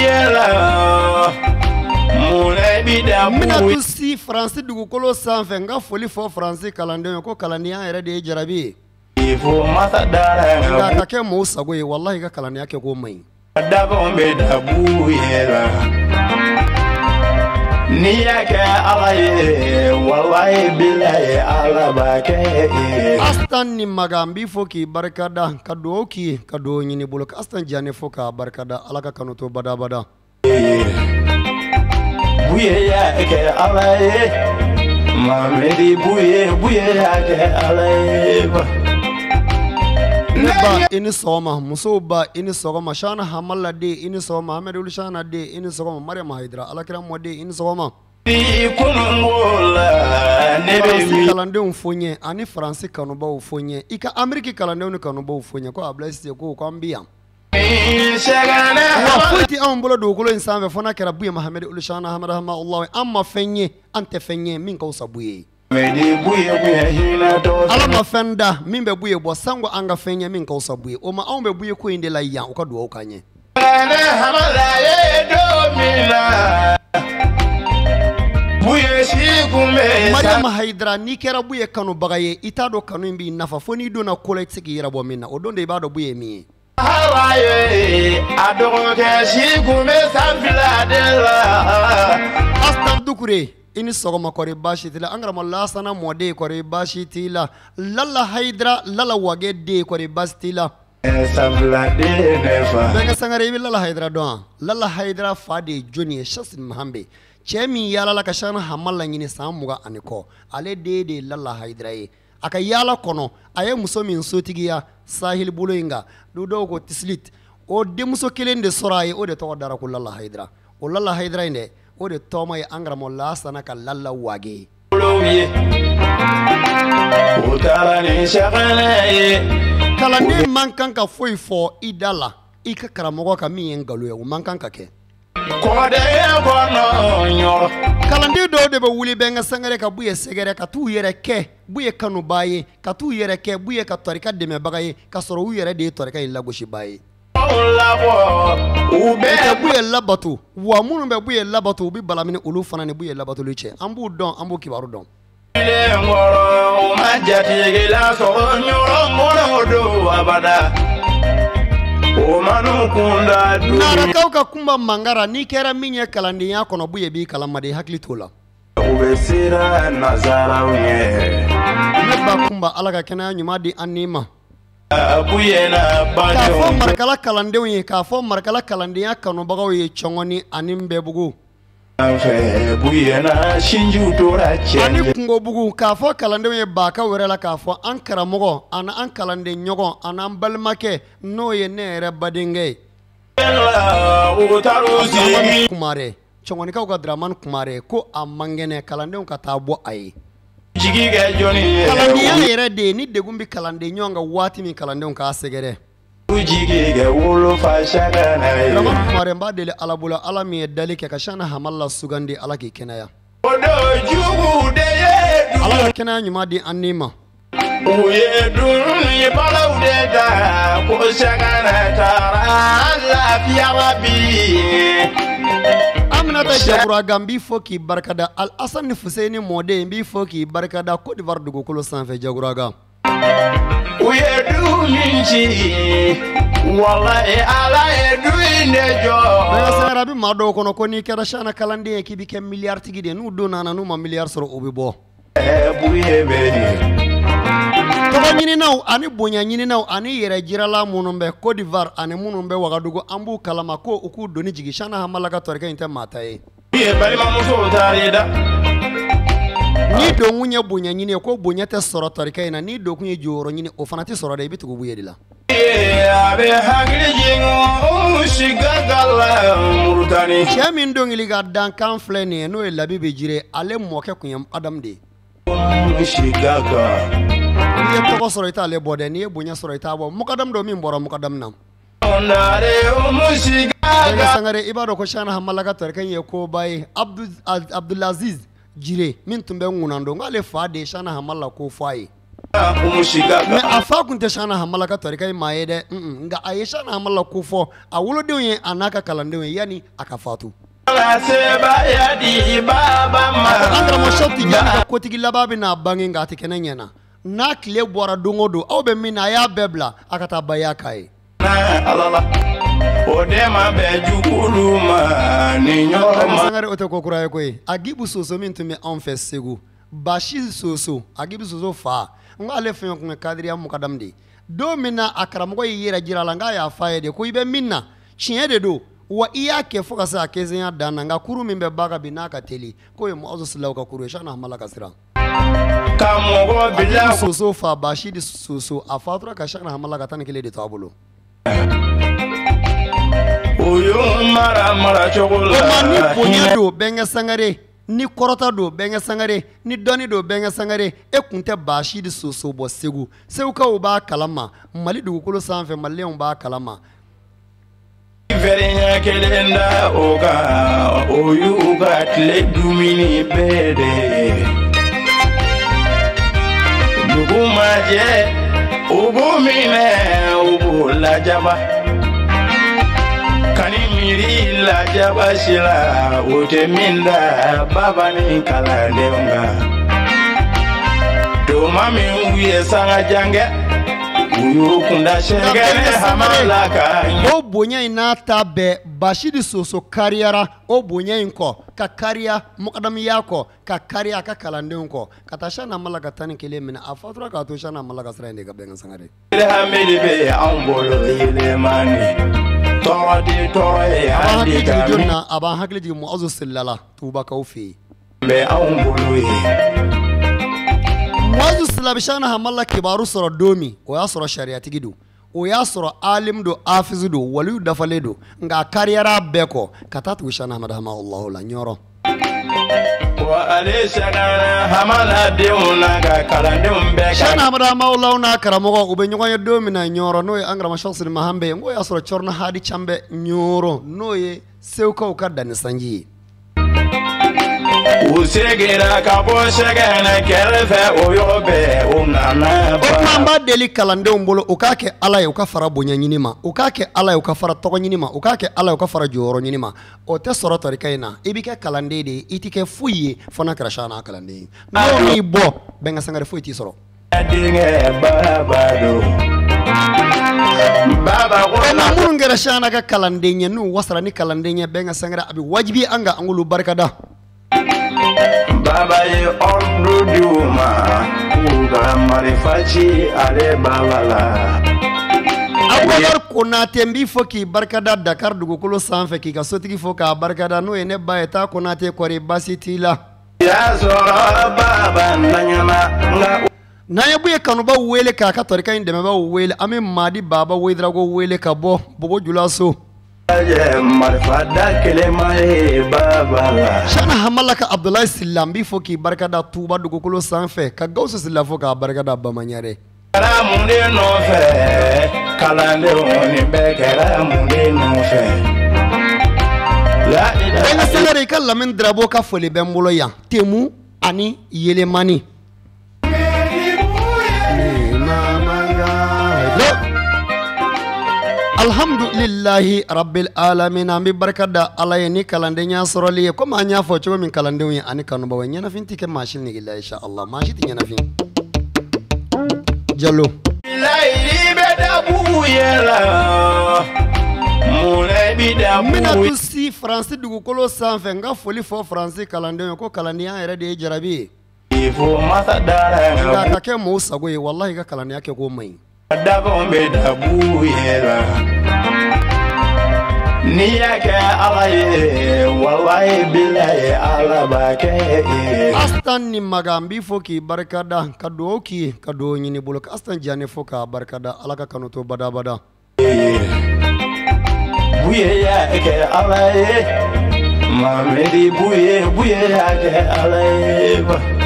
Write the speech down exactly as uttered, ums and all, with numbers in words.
mina tu si France dugukolo sanfɛ n ka foli fɔ France kalandenw ye ko kalandenya yɛrɛ de ye jarabi ye nka ka kɛ mɔgɔw sago ye wallahi ka kalandenya kɛ ko man ɲi ni ya kɛ Ala ye wallahi billahi Ala b'a kɛ Astan ni maga n b'i fɔ k'i barikada ka dugawu k'i ye ka dugawu ɲini bolo ka Astan Diané fɔ k'a barikada Ala ka kanu to badabada buye ya kɛ Ala ye Mamedi buye buye ya kɛ Ala ye ne ba i ni sɔgɔma musow ba i ni sɔgɔma Shana Hamala den i ni sɔgɔma Ahmed Ulu Shana den i ni sɔgɔma Mariam Haidara Alakira mɔden i ni sɔgɔma Faransi kalandenw fo n ye ani Faransi kanubaw fo n ye i ka Ameriki kalandenw ni kanubaw fo n ye ko Ablaye Cissé ko ko an bi yan wa foyi tɛ anw bolo dugukolo in sanfɛ fo n'a kɛra Buye Mahamɛdi Ulu Shana Hamada Hamalahi an ma fɛn ye an tɛ fɛn ye min ka wusa Buye ye Ala ma fɛn da min bɛ Buye bɔ sango an ka fɛn ye min ka wusa Buye o ma anw bɛ Buye ko in de la yan u ka dugawu k'an ye Mariam Haidara n'i kɛra Buye kanubaga ye i t'a dɔn kanu in b'i nafa fo n'i donna ko la i tɛ se k'i yɛrɛ bɔ min na o don de i b'a dɔn Buye ye min ye Astan Dukure i ni sɔgɔma kɔri baasi t'i la an karamɔgɔ Lasana mɔden kɔri baasi t'i la Lala Haidara Lala Wage den kɔri baasi t'i la Bɛnkɛ Sangare i bɛ Lala Haidara dɔn wa Lala Haidara fa de ye jɔnni ye Chasin Mahambe cɛ min yaalala ka Shana Hamala ɲini san mugan ani kɔ ale den de ye Lala Haidara ye a ka yaala kɔnɔ a ye muso min sotigiya sahil bolo in kan du dɔw ko Tislit o denmuso kelen de sɔrɔ a ye o de tɔgɔ dara ko Lala Haidara o Lala Haidara in dɛ o de tɔgɔma ye an karamɔgɔ Lasana ka Lala Wage kalanden man kan ka foyi fɔ i da la i ka karamɔgɔ ka min ye nkalon ye o man kan ka kɛ kalanden dɔw de bɛ wuli Bɛnkɛ Sangare ka Buye sɛgɛrɛ ka t'u yɛrɛ kɛ Buye kanubaa ye ka t'u yɛrɛ kɛ Buye ka tɔrika dɛmɛbaga ye ka sɔrɔ u yɛrɛ de ye tɔrika in lagosibaa ye u bɛ Buye labato wa minnu bɛ Buye labato u bɛ balamini olu fana ni Buye labatoli cɛ an b'u dɔn an b'u kibaru dɔn narakaw ka kunba mangara n'i kɛra min ye kalandenya kɔnɔ Buye b'i kalamaden hakili t'o la ne ba kunba Ala ka kɛnɛya ɲuman di an ni ma k'a fɔ Marakala kalandenw ye k'a fɔ Marakala kalandenya kanubagaw ye Cɔngɔni ani Nbɛbugu ani Kungobugu k'a fɔ kalandenw ye Bakaw wɛrɛ la k'a fɔ an karamɔgɔ ani an kalanden ɲɔgɔn ani an balimakɛ n'o ye ne yɛrɛ badenkɛ ye Kumare Cɔngɔnikaw ka Dramani Kumare ko a man kɛnɛ kalandenw ka taa bɔ a ye kalandenya yɛrɛ de ye ni degun bɛ kalanden ɲɔgɔn kan waati min kalandenw k'a sɛgɛrɛ Dramani Kumare n b'a deli Ala bolo Ala min ye dali kɛ ka Shana Hamala sugandi Ala k'i kɛnɛya Ala ka kɛnɛya ɲuman di an ni ma Aminata Jaguraga n b'i fɔ k'i barikada Al Hassan Fuseni mɔden n b'i fɔ k'i barikada Côte d'Ivoire dugukolo sanfɛ Jaguraga u ye du min ci wallahi Ala ye du in de jɔ Bɛnkɛ Sangare a bɛ maa dɔw kɔnɔ ko n'i kɛra Shana kalanden ye k'i bɛ kɛ miliyari tigi de ye n'u don nana n'u ma miliyari sɔrɔ o bɛ bɔ tɔgɔ ɲininaw ani bonya ɲininaw ani yɛrɛ jirala minnu bɛ Côte d'Ivoire ani minnu bɛ Wagadugu an b'u kalama ko u k'u doni jigi Shana Hamala ka tɔrika in tɛ maa ta ye ni donkun ye bonya ɲini ye ko bonya tɛ sɔrɔ tɔrika in na ni donkun ye jɔyɔrɔ ɲini o fana tɛ sɔrɔ dɛ i bɛ tugu Buye de la cɛ min dɔnkili ka dankan filɛ nin ye n'o ye Labibi Jire ale mɔkɛ kun ye Adamu de ye n'i ye tɔgɔ sɔrɔ i t'ale bɔ dɛ n'i ye bonya sɔrɔ i t'a bɔ Mukadamu dɔ min bɔra Mukadamu na Bɛnkɛ Sangare i b'a dɔn ko Shana Hamala ka tɔrika in ye koba ye Abdulaziz Jire min tun bɛ Ŋunando k'ale fa de ye Shana Hamala ko fɔ a ye mais a fa kun tɛ shana hamala ka tarika ye maa ye dɛ nka a ye shana hamala ko fɔ a wolodenw ye a n'a ka kalandenw ye yani a ka fatu an karamɔgɔ Seku Tijani ka kotigi laban bɛ n'a bange nka a tɛ kɛnɛ ɲɛna n'a tile bɔra don o don aw bɛ min na a y'a bɛɛ bila a ka taa baya k'a ye o de ma bɛ jugulu ma ni ɲɔgɔn ma Sangare o tɛ ko kura ye koyi Agibu Soso min tun bɛ anw fɛ Segu Basi Soso Agibu Soso fa n ko ale fɛn kun ye kadiriya mukadam de don min na a karamɔgɔ y'i yɛrɛ jira la n k'a y'a f'a ye de ko i bɛ min na tiɲɛ de don wa i y'a kɛ fo ka se a kɛsɛnya dan na nka kuru min bɛ ba ka bin n'a ka teli k'o ye Muazu Silaw ka kuru ye Shana Hamala ka siran Agibu Soso fa Basi Soso a fatura ka Shana Hamala ka tan ni kelen de to a bolo o yo mara mara cogo la ni bonya do Bɛnkɛ Sangare ni kɔrɔta do Bɛnkɛ Sangare ni dɔnni do Bɛnkɛ Sangare e kun tɛ Basi Soso bɔ Segu Segukaw b'a kalama Mali dugukolo sanfɛ Maliyɛnw b'a kalama Fɛrɛnya kelen da o kan o y'u ka tile dumuni bɛɛ de dugu ma jɛ u b'u minɛ u b'u lajaba kani miiri lajaba si la o tɛ min da baba ni kalandenw kan tuma min u ye sanga jankɛ u y'u kunda sɛgɛrɛ hamala kan o bonya in n'a ta bɛɛ Basi Soso kariyara o bonya in kɔ ka kariya mukadamiya kɔ ka kariya a ka kalandenw kɔ ka taa Shana Hamala ka tan ni kelen minɛ a fatura k'a to Shana Hamala ka sira in de ka Bɛnkɛ Sangare hamidi bɛ anw bolo yɛlɛmani tɔɔrɔ di tɔɔrɔ ye a b'an hali hakili ka jigin jɔnni min na a b'an hakili jigin Muazu Silala Tubakaw fɛ yen bɛ anw bolo ye Muazu Sila bɛ Shana Hamala kibaru sɔrɔ don min o y'a sɔrɔ sariyatigi don o y'a sɔrɔ alim don afizu don waliyu dafalen don nka a kariyara bɛɛ kɔ ka taa tugu Shana Hamada Hamahullahu la ɲɔrɔ wa ale sɛgɛrɛ hamala denw na ka kalandenw bɛɛ ka Shana Hamada Hamahullahu n'a karamɔgɔ u bɛ ɲɔgɔn ye don min na ɲɔrɔ n'o ye an karamɔgɔ Seku Sidi Mahambe ye n ko y'a sɔrɔ Cɔrɔna Hadi Canbɛ ɲɔrɔ n'o ye Segukaw ka danni sanji ye u seginna ka bɔ sɛgɛrɛ kɛrɛfɛ o yɔrɔ bɛɛ o nana o tuma an b'a deli kalandenw bolo u k'a kɛ Ala ye u ka fara bonya ɲini ma u k'a kɛ Ala ye u ka fara tɔgɔ ɲini ma u k'a kɛ Ala ye u ka fara jɔyɔrɔ ɲini ma o tɛ sɔrɔ tarika in na i bɛ kɛ kalanden de ye i tɛ kɛ foyi ye fo n'a kɛra Shana kalanden ye n'o m'i bɔ Bɛnkɛ Sangare foyi t'i sɔrɔ denkɛ baba don baba ko na minnu kɛra Shana ka kalanden ye n'u wasara ni kalanden ye Bɛnkɛ Sangare a bɛ wajibi an ka an k'olu barikada baba ye ordre di u ma k'u ka marifa ci ale baba la Abubakar Konate n b'i fɔ k'i barikada Dakar dugukolo sanfɛ k'i ka sotigi fɔ k'a barikada n'o ye ne ba ye taa Konate kɔri basi t'i la y'a sɔrɔ baba ntanyana nka n'an ye b'u ye kanubaw wele k'a ka tarika in dɛmɛbaw wele an bɛ Madi Baba Wedrago wele ka bɔ Bobojulaso marifa da kelen ma ye baba la Shana Hamala ka Abdulahi Sila n b'i fɔ k'i barikada Tuba dugukolo sanfɛ ka Gawusu Sila fɔ k'a barikada Bamaɲare kɛra mun de nɔfɛ kalandenw nin bɛɛ kɛra mun de nɔfɛ Bɛnkɛ Sangare i ka Lamini Darabo ka foli bɛ n bolo yan Temu ani Yelemani Alhamdulillahi rabbil alamin an bɛ barika da Ala ye ni kalandenya sɔrɔli ye komi an y'a fɔ cogo min kalandenw ye ani kanubaw ye ɲɛnafin tɛ kɛ maa si nege la insha Allah maa si tɛ ɲɛnafin Jalo layi bɛ dabu yɛlɛ munɛ bi dabu n bɛna tu si Faransi dugukolo sanfɛ n ka foli fɔ Faransi kalandenw ye ko kalandenya yɛrɛ de ye jarabi ye fo masa dara nka ka kɛ mɔgɔw sago ye wallahi ka kalandenya kɛ k'o man ɲi dabanw bɛ dabu yɛlɛ n'i y'a kɛ Ala ye wallahi bilahi Ala b'a kɛ ye Astan ni maga n b'i fɔ k'i barikada ka dugawu k'i ye ka dugawu ɲini bolo ka Astan Jane fɔ k'a barikada Ala ka kanu to badabada buye y'a kɛ Ala ye Mamadi buye buye y'a kɛ Ala ye